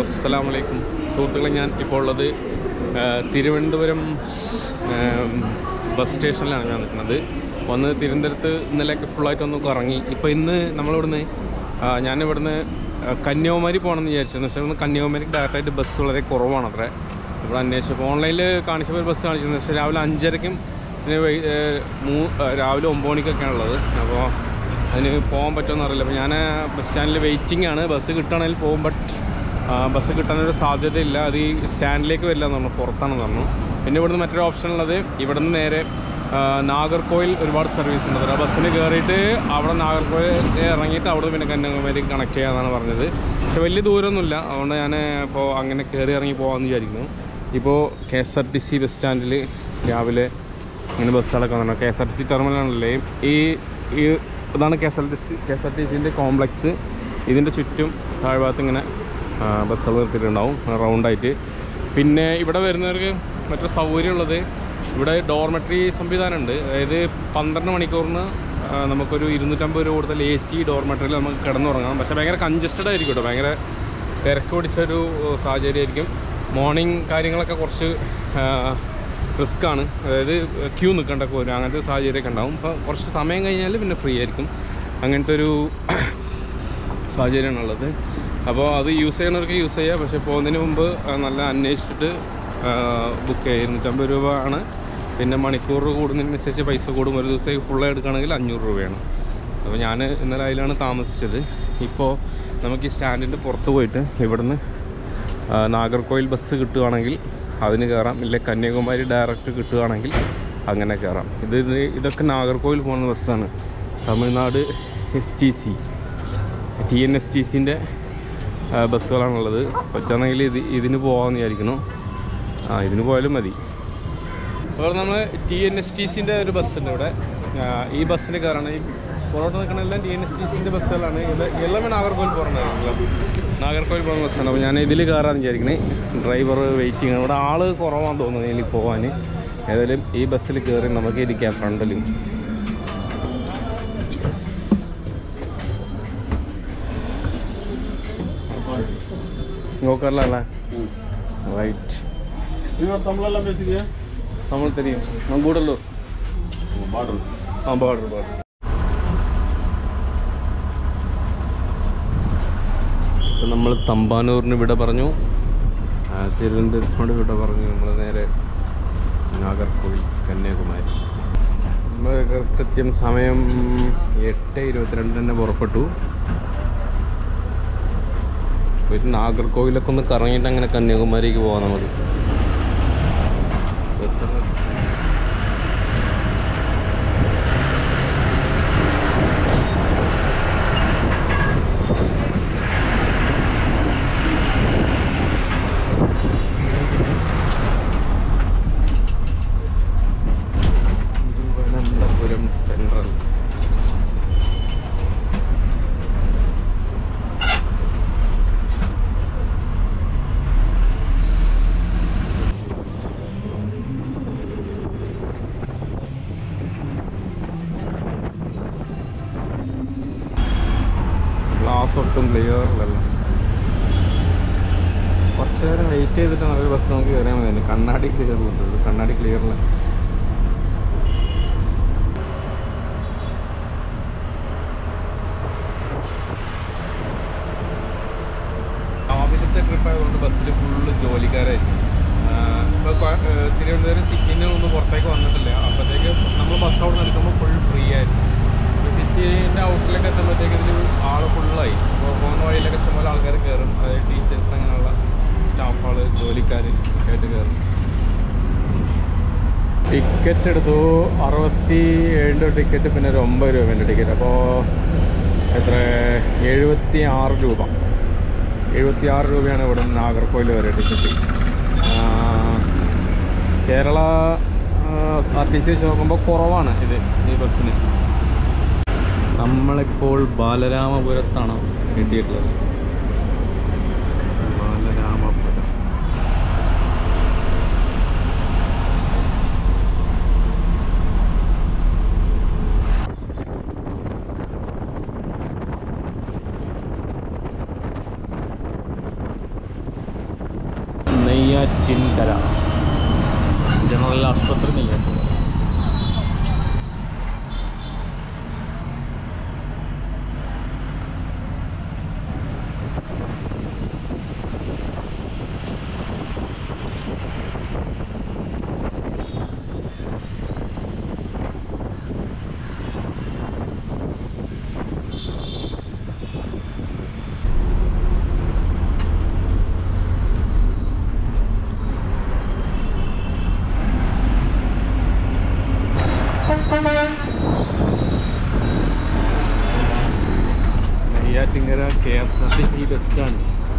അസ്സലാമു അലൈക്കും സുഹൃത്തുക്കളെ, ഞാൻ ഇപ്പോൾ ഉള്ളത് തിരുവനന്തപുരം ബസ് സ്റ്റേഷനിലാണ് ഞാൻ നിൽക്കുന്നത്. വന്ന് തിരുവനന്തപുരത്ത് ഇന്നലെയൊക്കെ ഫുള്ളായിട്ടൊന്ന് കറങ്ങി. ഇപ്പോൾ ഇന്ന് ഞാനിവിടുന്ന് കന്യാകുമാരി പോകണമെന്ന് വിചാരിച്ചിരുന്നു. പക്ഷേ ഇന്ന് കന്യാകുമാരിക്ക് ഡയറക്റ്റായിട്ട് ബസ് വളരെ കുറവാണ് അത്രേ. ഇവിടെ അന്വേഷിച്ചപ്പോൾ ഓൺലൈനിൽ കാണിച്ചപ്പോൾ ഒരു ബസ് കാണിച്ചിരുന്നു. പക്ഷേ രാവിലെ 5:30ക്കും പിന്നെ രാവിലെ 9 മണിക്കൊക്കെയാണ് ഉള്ളത്. അപ്പോൾ അതിന് പോകാൻ പറ്റുമെന്ന് അറിയില്ല. അപ്പോൾ ഞാൻ ബസ് സ്റ്റാൻഡിൽ വെയിറ്റിംഗ് ആണ്. ബസ് കിട്ടുകയാണെങ്കിൽ പോകും, ബട്ട് ബസ് കിട്ടാനൊരു സാധ്യതയില്ല. അത് ഈ സ്റ്റാൻഡിലേക്ക് വരില്ല എന്ന് പറഞ്ഞു, പുറത്താണെന്ന് പറഞ്ഞു. പിന്നെ ഇവിടുന്ന് മറ്റൊരു ഓപ്ഷൻ ഉള്ളത്, ഇവിടുന്ന് നേരെ നാഗർകോയിൽ ഒരുപാട് സർവീസ് ഉണ്ട്. ആ ബസ്സിന് കയറിയിട്ട് അവിടെ നാഗർകോയിൽ ഇറങ്ങിയിട്ട് അവിടെ പിന്നെ കന്യാകുമാരിക്ക് കണക്ട് ചെയ്യാമെന്നാണ് പറഞ്ഞത്. പക്ഷെ വലിയ ദൂരമൊന്നുമില്ല, അതുകൊണ്ട് ഞാൻ ഇപ്പോൾ അങ്ങനെ കയറി ഇറങ്ങി പോകാമെന്ന് വിചാരിക്കുന്നു. ഇപ്പോൾ KSRTC ബസ് സ്റ്റാൻഡിൽ രാവിലെ ഇങ്ങനെ ബസ്സുകളൊക്കെ വന്നു. KSRTC ടെർമിനലാണല്ലേ ഇതാണ് KSRTCൻ്റെ കോംപ്ലക്സ്. ഇതിൻ്റെ ചുറ്റും താഴ്ഭാഗത്ത് ഇങ്ങനെ ബസ്സുകൾ നിർത്തിയിട്ടുണ്ടാവും റൗണ്ടായിട്ട്. പിന്നെ ഇവിടെ വരുന്നവർക്ക് മറ്റൊരു സൗകര്യമുള്ളത്, ഇവിടെ ഡോർമെട്രി സംവിധാനമുണ്ട്. അതായത് 12 മണിക്കൂറിന് നമുക്കൊരു 250 രൂപ കൊടുത്താൽ AC ഡോർമെട്രിയിൽ നമുക്ക് കിടന്നുറങ്ങാം. പക്ഷേ ഭയങ്കര കൺജസ്റ്റഡ് ആയിരിക്കും കേട്ടോ, ഭയങ്കര തിരക്ക് പിടിച്ചൊരു സാഹചര്യമായിരിക്കും. മോർണിംഗ് കാര്യങ്ങളൊക്കെ കുറച്ച് റിസ്ക്കാണ്, അതായത് ക്യൂ നിൽക്കേണ്ടൊക്കെ വരും, അങ്ങനത്തെ സാഹചര്യമൊക്കെ ഉണ്ടാവും. അപ്പോൾ കുറച്ച് സമയം കഴിഞ്ഞാൽ പിന്നെ ഫ്രീ ആയിരിക്കും, അങ്ങനത്തെ ഒരു സാഹചര്യമാണുള്ളത്. അപ്പോൾ അത് യൂസ് ചെയ്യുന്നവർക്ക് യൂസ് ചെയ്യുക. പക്ഷേ പോകുന്നതിന് മുമ്പ് നല്ല അന്വേഷിച്ചിട്ട് ബുക്ക് ചെയ്യുക. 250 രൂപ ആണ്. പിന്നെ മണിക്കൂർ കൂടുന്നതിനനുസരിച്ച് പൈസ കൂടും. ഒരു ദിവസം ഫുള്ളായി എടുക്കുകയാണെങ്കിൽ 500 രൂപയാണ്. അപ്പോൾ ഞാൻ ഇന്നലെ അതിലാണ് താമസിച്ചത്. ഇപ്പോൾ നമുക്ക് ഈ സ്റ്റാൻഡിൻ്റെ പുറത്ത് പോയിട്ട് ഇവിടുന്ന് നാഗർകോയിൽ ബസ് കിട്ടുകയാണെങ്കിൽ അതിന് കയറാം, ഇല്ല കന്യാകുമാരി ഡയറക്റ്റ് കിട്ടുകയാണെങ്കിൽ അങ്ങനെ കയറാം. ഇതൊക്കെ നാഗർകോയിൽ പോകുന്ന ബസ്സാണ്. തമിഴ്നാട് TNSTCൻ്റെ ബസ്സുകളാണുള്ളത്. പറ്റുകയാണെങ്കിൽ ഇതിന് പോകാമെന്ന് വിചാരിക്കണം. ഇതിന് പോയാലും മതി. അപ്പോൾ നമ്മൾ TNSTCൻ്റെ ഒരു ബസ്സുണ്ട് ഇവിടെ. ഈ ബസ്സിൽ കയറണം. ഈ പുറത്തോട്ട് നിൽക്കണമെല്ലാം TNSTCൻ്റെ ബസ്സുകളാണ്. എല്ലാം നാഗർകോയിൽ പോകുന്ന ബസ്സാണ്. അപ്പോൾ ഞാൻ ഇതിൽ കയറാമെന്ന് വിചാരിക്കണേ. Driver waiting. ഇവിടെ ആൾ കുറവാണെന്ന് തോന്നുന്നു ഇതിൽ പോകാൻ. ഏതായാലും ഈ ബസ്സിൽ കയറി നമുക്ക് ഇരിക്കാം ഫ്രണ്ടിലും. നോക്കാറില്ല റൈറ്റ്. തമിഴ് തെരിയും കൂടല്ലോ. ബാർഡർ ഇപ്പം നമ്മൾ തമ്പാനൂരിന് വിട പറഞ്ഞു, തിരുവനന്തപുരത്തോട് വിട പറഞ്ഞു. നമ്മൾ നേരെ നാഗർകോവിൽ കന്യാകുമാരി. നമ്മൾ കൃത്യം സമയം 8:22 തന്നെ പുറപ്പെട്ടു. പോയിട്ട് നാഗർകോവിലൊക്കെ ഒന്ന് കറങ്ങിയിട്ട് അങ്ങനെ കന്യാകുമാരിക്ക് പോകാം നമുക്ക്. തിരുവനന്തപുരം സെൻട്രൽ. ഗ്ലാസ് ഒട്ടും ക്ലിയറിലല്ല. കുറച്ച് നേരം വെയിറ്റ് ചെയ്തിട്ട് നല്ലൊരു ബസ് നമുക്ക് കയറിയാൽ മതി. കണ്ണാടി ക്ലിയർ കൊണ്ടുള്ളൂ, കണ്ണാടി ക്ലിയറില്ല. രാവിലത്തെ ട്രിപ്പായതുകൊണ്ട് ബസ്സിൽ ഫുള്ള് ജോലിക്കാരായിരിക്കും. ഇപ്പോൾ തിരുവനന്തപുരം സിറ്റിയിൽ ഒന്നും പുറത്തേക്ക് വന്നിട്ടില്ല. അപ്പോഴത്തേക്ക് നമ്മൾ ബസ് അവിടെ നിൽക്കുമ്പോൾ ഫുൾ ഫ്രീ ആയിരിക്കും. സിറ്റിൻ്റെ ഔട്ടിലേക്ക് എത്തുമ്പോഴത്തേക്ക് ഇതിൽ ആൾ ഫുള്ളായി. അപ്പോൾ പോകുന്ന വഴിയിലൊക്കെ ഇഷ്ടംപോലെ ആൾക്കാർ കയറും. അതായത് ടീച്ചേഴ്സ്, അങ്ങനെയുള്ള സ്റ്റാഫുകൾ, ജോലിക്കാർ ഒക്കെ ആയിട്ട് കയറും. ടിക്കറ്റ് എടുത്തു 67 ടിക്കറ്റ്, പിന്നെ ഒരു 9 രൂപേൻ്റെ ടിക്കറ്റ്. അപ്പോൾ എത്ര 76 രൂപ. 76 രൂപയാണ് ഇവിടെ നിന്ന് നാഗർകോയിൽ വരെ ടിക്കറ്റ്. കേരള RTC വെച്ച് നോക്കുമ്പോൾ കുറവാണ് ഈ ബസ്സിന്. നമ്മളിപ്പോൾ ബാലരാമപുരത്താണ് എത്തിയിട്ടുള്ളത്. ബാലരാമപുരം. നെയ്യാറ്റിൻകര ജനറൽ ആശുപത്രി Neyyattinkara. Neyyattinkara KSRTC bus stand.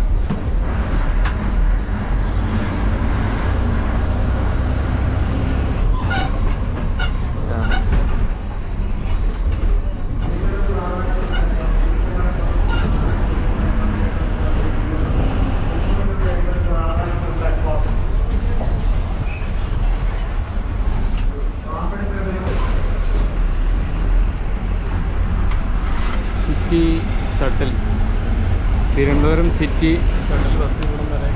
City shuttle, Thiruvananthapuram city shuttle bus ഇവിടം വരെ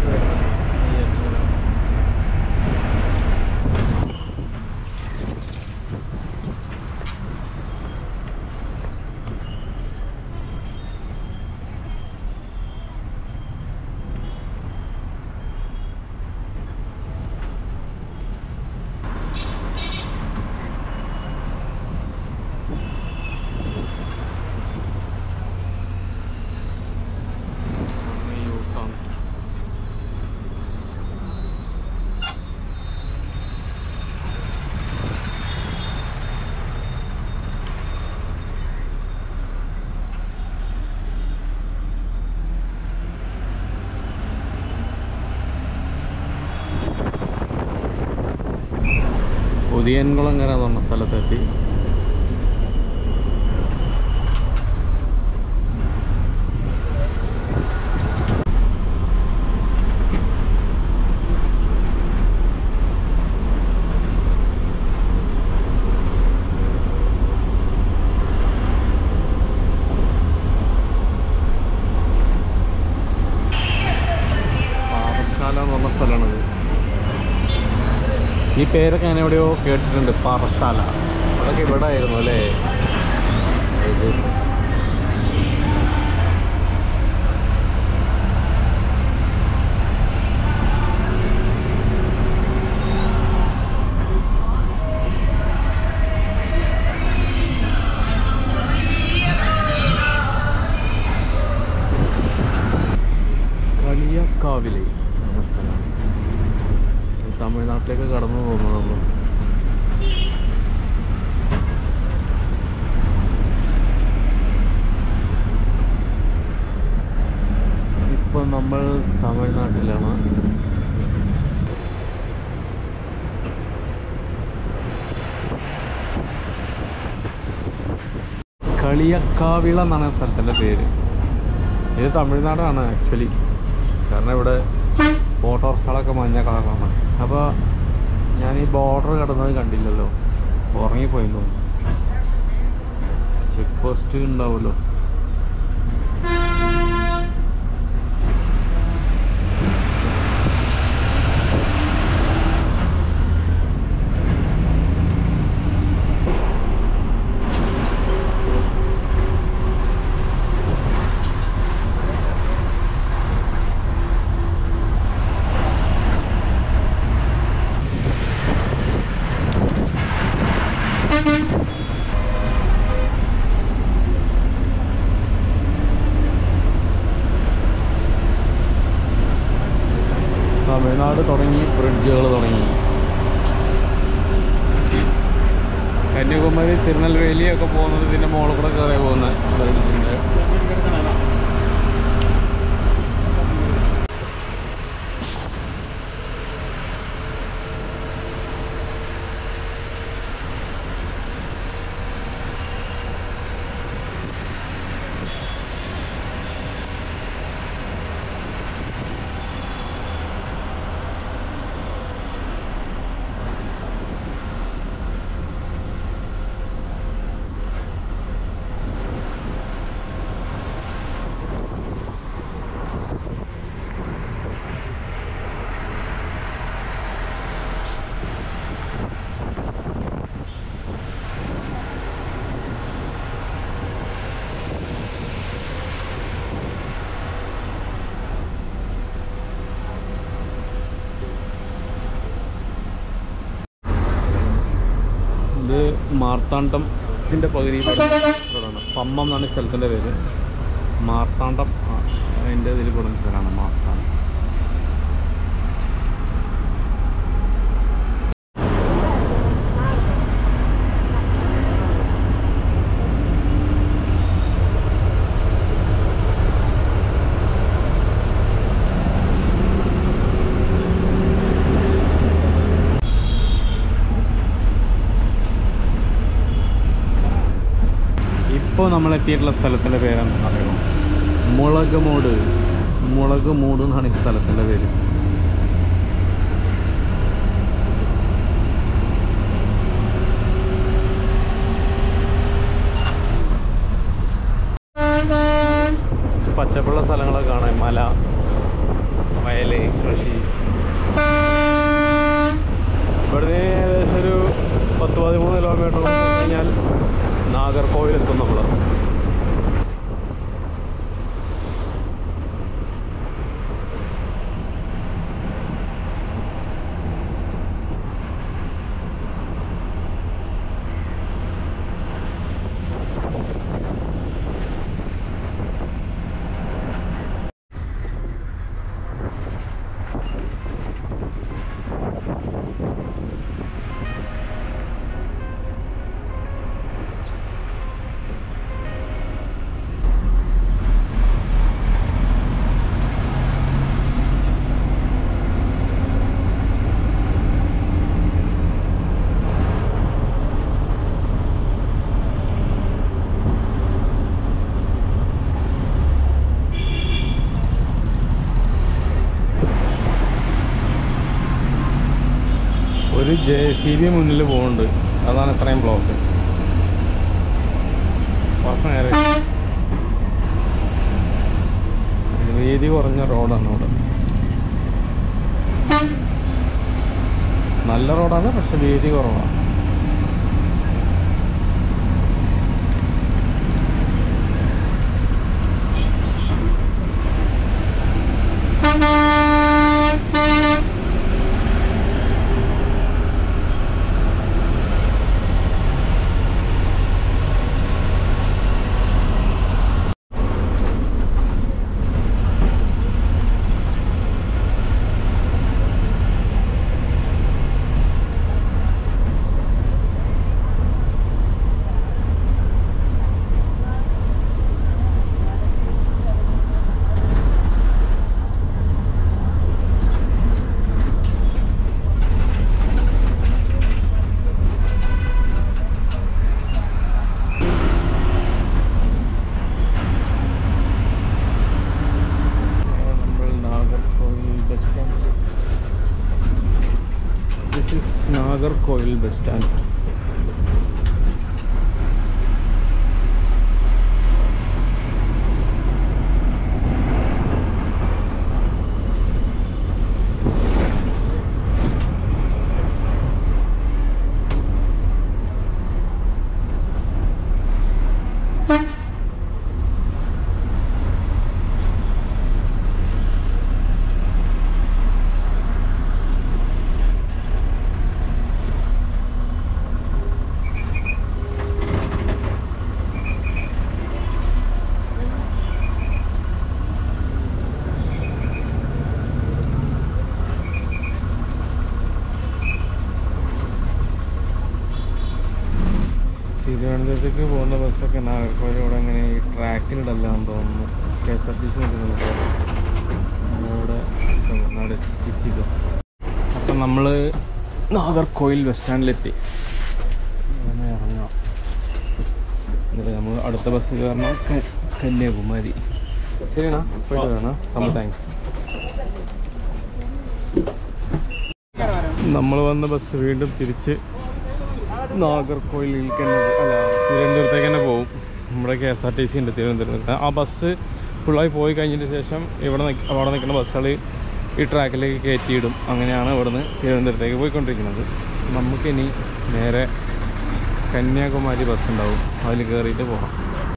ഉദിയൻകുളങ്ങര എന്ന് പറഞ്ഞ സ്ഥലത്തെത്തി. പാറശാല എന്ന് പറഞ്ഞ സ്ഥലമാണിത്. ഈ പേരൊക്കെ ഞാൻ എവിടെയോ കേട്ടിട്ടുണ്ട്, പാറശാല. അതൊക്കെ ഇവിടെ ആയിരുന്നു അല്ലേ? കളിയക്കാവിലെ എന്ന സ്ഥലം. തമിഴ്നാട്ടിലേക്ക് കടന്നു പോകുന്നു നമ്മൾ. ഇപ്പം നമ്മൾ തമിഴ്നാട്ടിലാണ്. കളിയക്കാവിള എന്നാണ് സ്ഥലത്തിൻ്റെ പേര്. ഇത് തമിഴ്നാടാണ് ആക്ച്വലി. കാരണം ഇവിടെ ഓട്ടോറിക്ഷകളൊക്കെ മഞ്ഞ കളറാണ്. അപ്പോൾ ഞാൻ ഈ ബോർഡർ കടന്നത് കണ്ടില്ലല്ലോ, ഉറങ്ങിപ്പോയി തോന്നുന്നു. ചെക്ക് പോസ്റ്റ് ഉണ്ടാവുമല്ലോ. തമിഴ്നാട് തുടങ്ങി, ബ്രിഡ്ജുകൾ തുടങ്ങി. കന്യാകുമാരി തിരുനെൽവേലിയൊക്കെ പോകുന്നത് ഇതിൻ്റെ മുകളിൽ കൂടെ കയറി പോകുന്ന ബ്രിഡ്ജിൻ്റെ. മാർത്താണ്ഡത്തിൻ്റെ പകുതി റോഡാണ്. പമ്മം എന്നാണ് സ്ഥലത്തിൻ്റെ പേര്. മാർത്താണ്ഡം അതിൻ്റെ ഇതിൽ കൊടുക്കുന്ന സ്ഥലമാണ് മാർത്താണ്ഡം. ഇപ്പോൾ നമ്മളെത്തിയിട്ടുള്ള സ്ഥലത്തിൻ്റെ പേരെന്താണെന്ന് അറിയുമോ? മുളക് മൂട് എന്നാണ് ഈ സ്ഥലത്തിൻ്റെ പേര്. പച്ചപ്പുള്ള സ്ഥലങ്ങളൊക്കെ കാണാൻ, മല, വയൽ, കൃഷി. ഇവിടുന്ന് ഏകദേശം ഒരു 10-13 കിലോമീറ്റർ കഴിഞ്ഞാൽ നാഗർകോവിൽ എത്തും നമ്മൾ. ഒരു JCB മുന്നിൽ പോകുന്നുണ്ട്, അതാണ് ഇത്രയും ബ്ലോക്ക്. നേരെ വീതി കുറഞ്ഞ റോഡാണ് ഇവിടെ. നല്ല റോഡാണ്, പക്ഷെ വീതി കുറവാണ്. Nagercoil bus stand. തിരുവനന്തപുരത്തേക്ക് പോകുന്ന ബസ്സൊക്കെ നാഗർകോവിലൂടെ അങ്ങനെ ഈ ട്രാക്കിലിടല്ലാന്ന് തോന്നുന്നു. KSRTC നിൽക്കുന്നുണ്ട് അവിടെ, തമിഴ്നാട് STC ബസ്. അപ്പം നമ്മൾ നാഗർകോവിൽ ബസ് സ്റ്റാൻഡിലെത്തി. അങ്ങനെ ഇറങ്ങാം. എന്നിട്ട് നമ്മൾ അടുത്ത ബസ് കയറണം കന്യാകുമാരി. ശരിയാണോ? പോയിട്ട് വേണം. നമ്മൾ താങ്ക്സ്. നമ്മൾ വന്ന ബസ് വീണ്ടും തിരിച്ച് നാഗർകോവിലേക്ക് തന്നെ, അല്ല തിരുവനന്തപുരത്തേക്ക് തന്നെ പോകും. നമ്മുടെ KSRTC ഉണ്ട് തിരുവനന്തപുരത്ത്. ആ ബസ് ഫുള്ളായി പോയി കഴിഞ്ഞതിന് ശേഷം അവിടെ നിൽക്കുന്ന ബസ്സുകൾ ഈ ട്രാക്കിലേക്ക് കയറ്റിയിടും. അങ്ങനെയാണ് ഇവിടുന്ന് തിരുവനന്തപുരത്തേക്ക് പോയിക്കൊണ്ടിരിക്കുന്നത്. നമുക്കിനി നേരെ കന്യാകുമാരി ബസ് ഉണ്ടാവും, അതിൽ കയറിയിട്ട് പോകാം.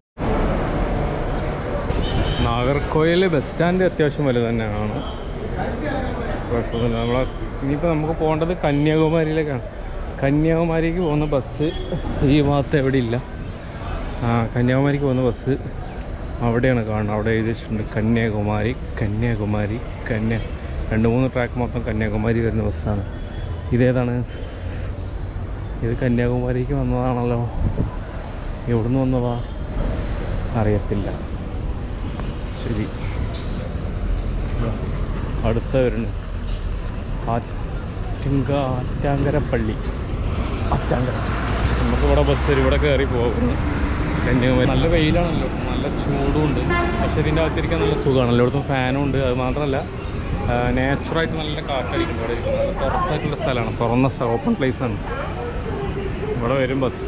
നാഗർകോവിൽ ബസ് സ്റ്റാൻഡ് അത്യാവശ്യം വലുത് തന്നെയാണ്, കുഴപ്പമൊന്നുമില്ല. ഇനിയിപ്പോൾ നമുക്ക് പോകേണ്ടത് കന്യാകുമാരിയിലേക്കാണ്. കന്യാകുമാരിക്ക് പോകുന്ന ബസ് ഈ ഭാഗത്ത് എവിടെ ഇല്ല. കന്യാകുമാരിക്ക് പോകുന്ന ബസ് അവിടെയാണ് കാണുന്നത്. അവിടെ എഴുതി വെച്ചിട്ടുണ്ട് കന്യാകുമാരി. 2-3 ട്രാക്ക് മൊത്തം കന്യാകുമാരി വരുന്ന ബസ്സാണ്. ഇതേതാണ്? ഇത് കന്യാകുമാരിക്ക് വന്നതാണല്ലോ. എവിടുന്ന് വന്നതാ അറിയത്തില്ല. ശരി, അടുത്ത വരുന്നു ആറ്റാങ്കരപ്പള്ളി. നമുക്കിവിടെ ബസ് വരും. ഇവിടെ കയറി പോകുന്നു കന്യാകുമാരി. നല്ല വെയിലാണല്ലോ, നല്ല ചൂടുമുണ്ട്. പക്ഷേ ഇതിൻ്റെ അകത്തിരിക്കാൻ നല്ല സുഖമാണല്ലോ. ഇവിടുത്തെ ഫാനും ഉണ്ട്. അത് മാത്രമല്ല നാച്ചുറായിട്ട് നല്ല കാറ്റടിക്കും. ഇവിടെ ഇരിക്കും. നല്ല തുറസായിട്ടുള്ള സ്ഥലമാണ്. തുറന്ന ഓപ്പൺ പ്ലേസാണ്. ഇവിടെ വരും ബസ്.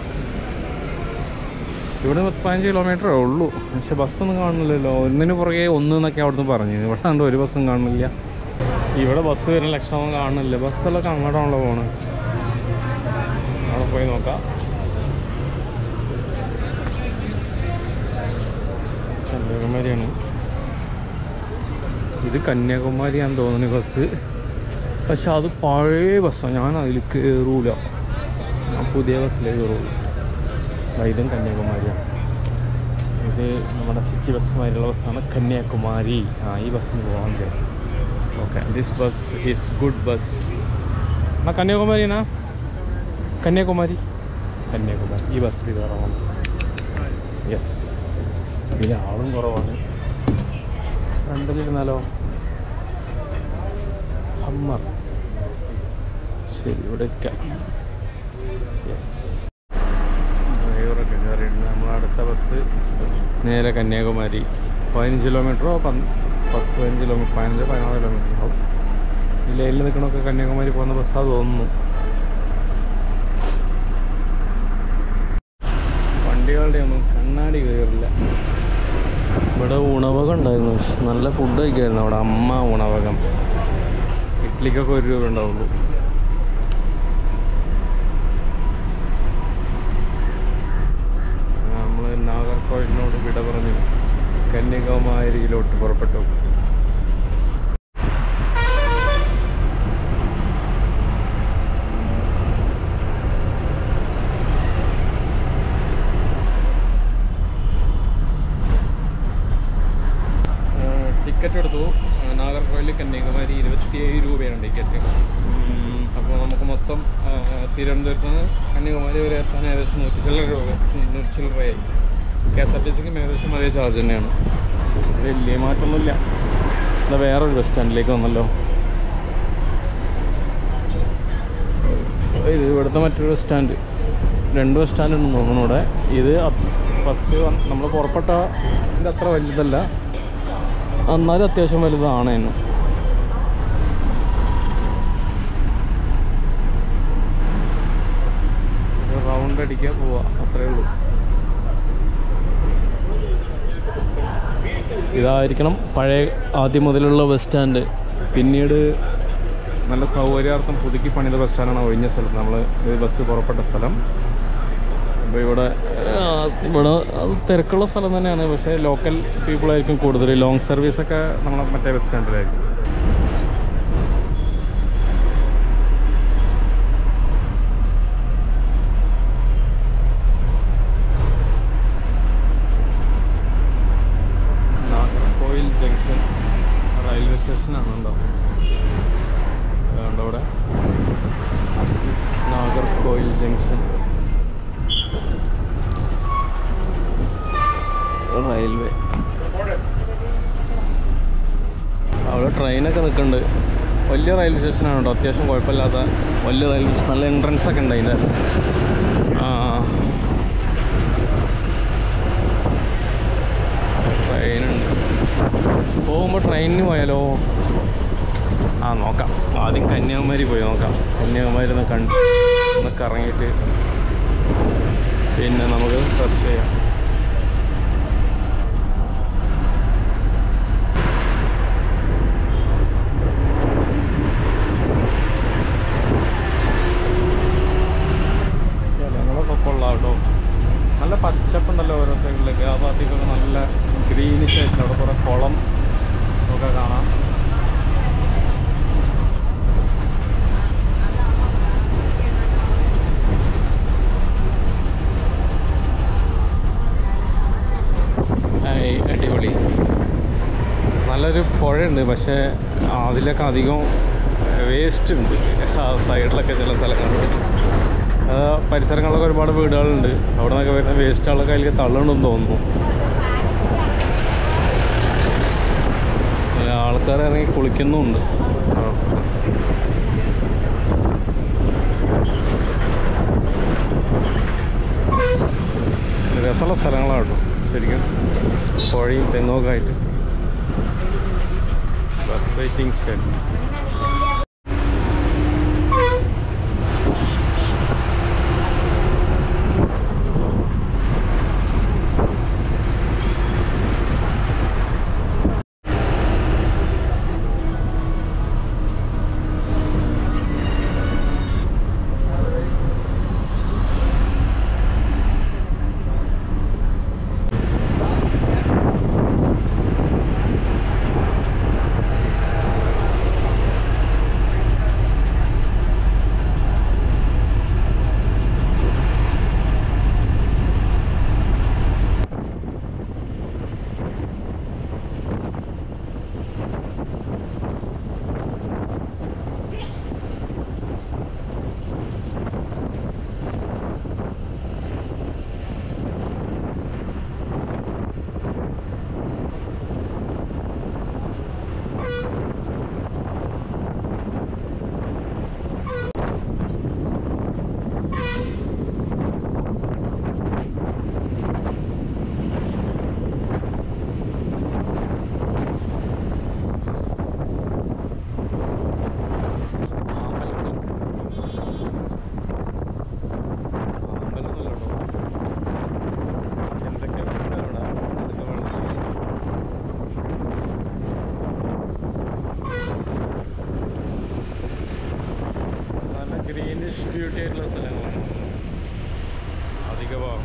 ഇവിടെ 15 കിലോമീറ്ററേ ഉള്ളൂ. പക്ഷെ ബസ്സൊന്നും കാണുന്നില്ലല്ലോ. ഒന്നിന് പുറകെ എന്നൊക്കെ അവിടുന്ന് പറഞ്ഞു. ഇവിടെ കണ്ട് ഒരു ബസ്സും കാണുന്നില്ല. ഇവിടെ ബസ് വരുന്ന ലക്ഷണമൊന്നും കാണുന്നില്ല. ബസ്സുകളൊക്കെ അങ്ങോട്ടാണല്ലോ പോകണം. അവിടെ പോയി നോക്കാം. കന്യാകുമാരിയാണ് ഇത്. കന്യാകുമാരിയാണെന്ന് തോന്നുന്നു ബസ്. പക്ഷെ അത് പഴയ ബസ്സാണ്. ഞാൻ അതിൽ കയറൂല. ഞാൻ പുതിയ ബസ്സിലേക്ക് കയറുള്ളൂ. ഇതും കന്യാകുമാരിയാണ്. ഇത് നമ്മുടെ സിറ്റി ബസ്സുമായിട്ടുള്ള ബസ്സാണ് കന്യാകുമാരി. ഈ ബസ്സിന് പോകാൻ കഴിയും. Okay, this bus is good bus. കന്യാകുമാരിയാണോ? കന്യാകുമാരി. ഈ ബസ്സിൽ കയറാം. യെസ്, ഇതിൽ ആളും കുറവാണ്. ഫ്രണ്ടിലിരുന്നാലോ? ഹമ്മർ. ശരി, ഇവിടെ ഇരിക്കാം. യെസ്, ഡ്രൈവറൊക്കെ കയറിയിട്ടുണ്ട്. നമ്മളടുത്ത ബസ് നേരെ കന്യാകുമാരി. 15 കിലോമീറ്ററോ 15 കിലോമീറ്റർ 15-16 കിലോമീറ്റർ ആവും. ഈ ലൈനിൽ നിൽക്കണമൊക്കെ കന്യാകുമാരി പോകുന്ന ബസ്സാണ് തോന്നുന്നു. വണ്ടികളുടെ ഒന്നും കണ്ണാടി കയറില്ല. ഇവിടെ ഉണവകം ഉണ്ടായിരുന്നു. നല്ല ഫുഡ് കഴിക്കായിരുന്നു അവിടെ. അമ്മ ഉണവകം. ഇഡ്ലിക്കൊക്കെ 1 രൂപ ഉണ്ടാവുള്ളൂ. നമ്മൾ നാഗർകോവിലിനോട് വിട പറഞ്ഞു കന്യാകുമാരിയിലോട്ട് പുറപ്പെട്ടു. ടിക്കറ്റ് എടുത്തു. നാഗർകോവിൽ കന്യാകുമാരി 27 രൂപയാണ് ടിക്കറ്റ്. അപ്പോൾ നമുക്ക് മൊത്തം തിരുവനന്തപുരത്ത് നിന്ന് കന്യാകുമാരി വരെ എത്താൻ ഏകദേശം 100 ചില്ലറയായി. KSRTCക്ക് ഏകദേശം അതേ ചാർജ് തന്നെയാണ്. വലിയ മാറ്റമൊന്നുമില്ല. അത് വേറൊരു ബസ് സ്റ്റാൻഡിലേക്ക് വന്നല്ലോ. ഇത് ഇവിടുത്തെ മറ്റൊരു ബസ് സ്റ്റാൻഡ്. 2 ബസ് സ്റ്റാൻഡ് ഉണ്ടെന്ന് തോന്നുന്നു ഇവിടെ. ഇത് ഫസ്റ്റ് നമ്മൾ പുറപ്പെട്ട ഇത് അത്ര വലുതല്ല, എന്നാലും അത്യാവശ്യം വലുതാണ്. റൗണ്ട് അടിക്കാൻ പോവാ, അത്രേ ഉള്ളൂ. ഇതായിരിക്കണം പഴയ ആദ്യം മുതലുള്ള ബസ് സ്റ്റാൻഡ്. പിന്നീട് നല്ല സൗകര്യാർത്ഥം പുതുക്കി പണിത ബസ് സ്റ്റാൻഡാണ് ഒഴിഞ്ഞ സ്ഥലത്ത് നമ്മൾ ബസ് പുറപ്പെട്ട സ്ഥലം. അപ്പോൾ ഇവിടെ തിരക്കുള്ള സ്ഥലം തന്നെയാണ്. പക്ഷേ ലോക്കൽ പീപ്പിളായിരിക്കും കൂടുതൽ. ലോങ് സർവീസൊക്കെ നമ്മളെ മറ്റേ ബസ് സ്റ്റാൻഡിലായിരിക്കും. നാഗർകോവിൽ ജംഗ്ഷൻ റെയിൽവേ സ്റ്റേഷനാണ് ഉണ്ടാവും. അതുകൊണ്ട് അവിടെ നാഗർകോവിൽ ജംഗ്ഷൻ റെയിൽവേ. അവിടെ ട്രെയിനൊക്കെ നിൽക്കുന്നുണ്ട്. വലിയ റെയിൽവേ സ്റ്റേഷനാണ് കേട്ടോ. അത്യാവശ്യം കുഴപ്പമില്ലാത്ത വലിയ റെയിൽവേ സ്റ്റേഷൻ. നല്ല എൻട്രൻസ് ഒക്കെ ഉണ്ട് അതിൻ്റെ. ട്രെയിനുണ്ട്. പോകുമ്പോൾ ട്രെയിനിന് പോയാലോ? നോക്കാം. ആദ്യം കന്യാകുമാരി പോയി നോക്കാം. കന്യാകുമാരി ഒന്ന് കറങ്ങിയിട്ട് പിന്നെ നമുക്ക് സെർച്ച് ചെയ്യാം. നല്ല പച്ചപ്പുണ്ടല്ലോ ഓരോ സൈഡിലൊക്കെ. ആ ഭാഗത്തേക്കൊക്കെ നല്ല ഗ്രീനിഷ് ആയിട്ട് അവിടെ കുറേ കുളം ഒക്കെ കാണാം. ഉണ്ട്, പക്ഷേ അതിലൊക്കെ അധികം വേസ്റ്റ് ഉണ്ട് ആ സൈഡിലൊക്കെ ചില സ്ഥലങ്ങളിൽ. പരിസരങ്ങളിലൊക്കെ ഒരുപാട് വീടുകളുണ്ട്, അവിടെ നിന്നൊക്കെ വരുന്ന വേസ്റ്റുകളൊക്കെ അതിലേക്ക് തള്ളണമെന്ന് തോന്നുന്നു. ആൾക്കാർ ഇറങ്ങി കുളിക്കുന്നുമുണ്ട്. രസമുള്ള സ്ഥലങ്ങളാണ് കേട്ടോ ശരിക്കും, പുഴയും തെങ്ങൊക്കെ ആയിട്ട്. Bus waiting shed. Greenish beauty ആയിട്ടുള്ള സ്ഥലങ്ങളാണ് അധിക ഭാഗം.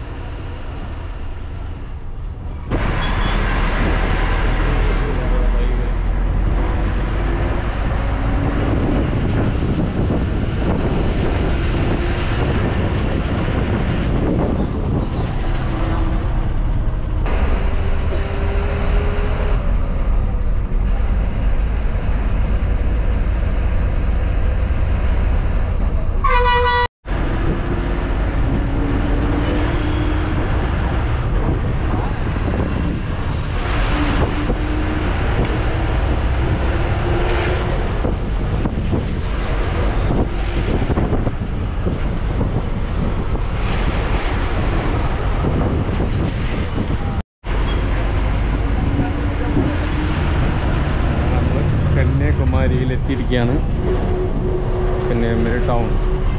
കന്യാകുമാരിയിലെത്തിയിരിക്കുകയാണ്. കന്യാകുമാരി ടൗൺ.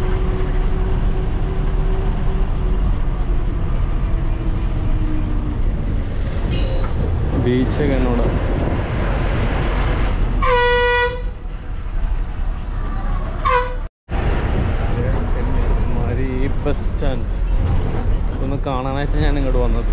ബീച്ചൊക്കെ എന്നോട് കന്യാകുമാരി ബസ് സ്റ്റാൻഡ് ഒന്ന് കാണാനായിട്ട് ഞാൻ ഇങ്ങോട്ട് വന്നത്.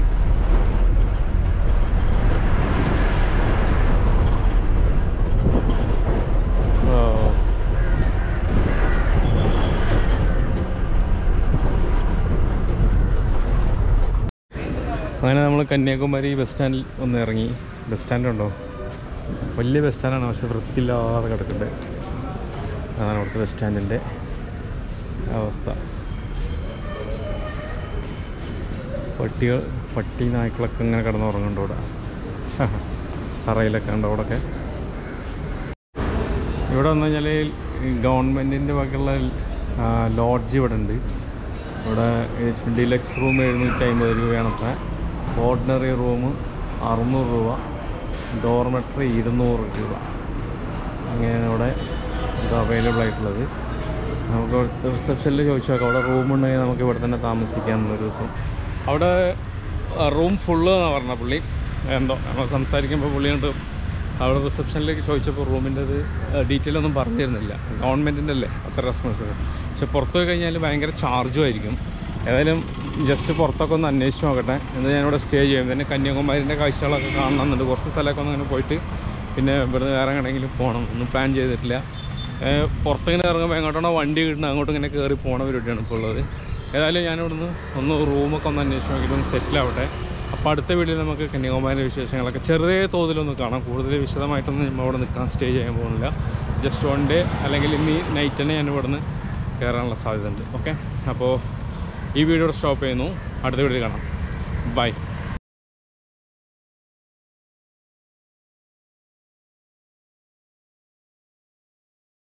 അങ്ങനെ നമ്മൾ കന്യാകുമാരി ബസ് സ്റ്റാൻഡിൽ ഒന്ന് ഇറങ്ങി. ബസ് സ്റ്റാൻഡ് ഉണ്ടോ, വലിയ ബസ് സ്റ്റാൻഡാണ്, പക്ഷെ വൃത്തിയില്ലാതെ കിടക്കുന്നുണ്ട്. അതാണ് അവിടുത്തെ ബസ് സ്റ്റാൻഡിൻ്റെ അവസ്ഥ. പട്ടി നായ്ക്കളൊക്കെ ഇങ്ങനെ കിടന്നുറങ്ങുന്നുണ്ട് ഇവിടെ. തറയിലൊക്കെ ഉണ്ട് അവിടെയൊക്കെ. ഇവിടെ വന്നു കഴിഞ്ഞാൽ ഗവൺമെൻറ്റിൻ്റെ വകയുള്ള ലോഡ്ജ് ഇവിടെ ഉണ്ട്. ഇവിടെ ഡിലക്സ് റൂം 750 രൂപയാണത്തെ, ഓർഡിനറി റൂം 600 രൂപ, ഡോർമെട്രി 200 രൂപ. അങ്ങനെയാണ് ഇവിടെ ഇത് അവൈലബിൾ ആയിട്ടുള്ളത്. നമുക്ക് റിസപ്ഷനിൽ ചോദിച്ചു നോക്കാം, അവിടെ റൂമുണ്ടെങ്കിൽ നമുക്ക് ഇവിടെ തന്നെ താമസിക്കാം ഒരു ദിവസം. അവിടെ റൂം ഫുള്ള് എന്നാണ് പറഞ്ഞ പുള്ളി. എന്തോ നമ്മൾ സംസാരിക്കുമ്പോൾ പുള്ളി കൊണ്ട് അവിടെ റിസപ്ഷനിലേക്ക് ചോദിച്ചപ്പോൾ റൂമിൻ്റെ ഡീറ്റെയിൽ ഒന്നും പറഞ്ഞു തരുന്നില്ല. ഗവൺമെൻറ്റിൻ്റെ അല്ലേ അത്ര റെസ്പോൺസിബിൾ. പക്ഷെ പുറത്ത് പോയി കഴിഞ്ഞാൽ ഭയങ്കര ചാർജും ആയിരിക്കും. ഏതായാലും ജസ്റ്റ് പുറത്തൊക്കെ ഒന്ന് അന്വേഷിച്ച് നോക്കട്ടെ. എന്നാൽ ഞാനിവിടെ സ്റ്റേ ചെയ്യും. പിന്നെ കന്യാകുമാരിൻ്റെ കാഴ്ചകളൊക്കെ കാണണമെന്നുണ്ട്. കുറച്ച് സ്ഥലമൊക്കെ ഒന്ന് അങ്ങനെ പോയിട്ട് പിന്നെ ഇവിടുന്ന് വേറെ എങ്ങനെയെങ്കിലും പോകണം. ഒന്നും പ്ലാൻ ചെയ്തിട്ടില്ല. പുറത്തിങ്ങനെ ഇറങ്ങുമ്പോൾ എങ്ങോട്ടാണോ വണ്ടി കിട്ടുന്നത് അങ്ങോട്ട് ഇങ്ങനെ കയറി പോകണ പരിപാടിയാണ് ഇപ്പോൾ ഉള്ളത്. ഏതായാലും ഞാനിവിടുന്ന് ഒന്ന് റൂമൊക്കെ ഒന്ന് അന്വേഷിച്ച് നോക്കിയിട്ട് ഒന്ന് സെറ്റിലാവട്ടെ. അപ്പോൾ അടുത്ത വീഡിയോയിൽ നമുക്ക് കന്യാകുമാരിയുടെ വിശേഷങ്ങളൊക്കെ ചെറിയ തോതിലൊന്ന് കാണാം. കൂടുതൽ വിശദമായിട്ടൊന്നും നമ്മൾ അവിടെ നിൽക്കാൻ സ്റ്റേ ചെയ്യാൻ പോകുന്നില്ല. ജസ്റ്റ് 1 ഡേ അല്ലെങ്കിൽ ഇന്ന് നൈറ്റ് തന്നെ ഞാൻ ഇവിടെ നിന്ന് കയറാനുള്ള സാധ്യത ഉണ്ട്. ഓക്കെ, അപ്പോൾ ഈ വീഡിയോ സ്റ്റോപ്പ് ചെയ്യുന്നു. അടുത്ത വീഡിയോ കാണാം. ബൈ.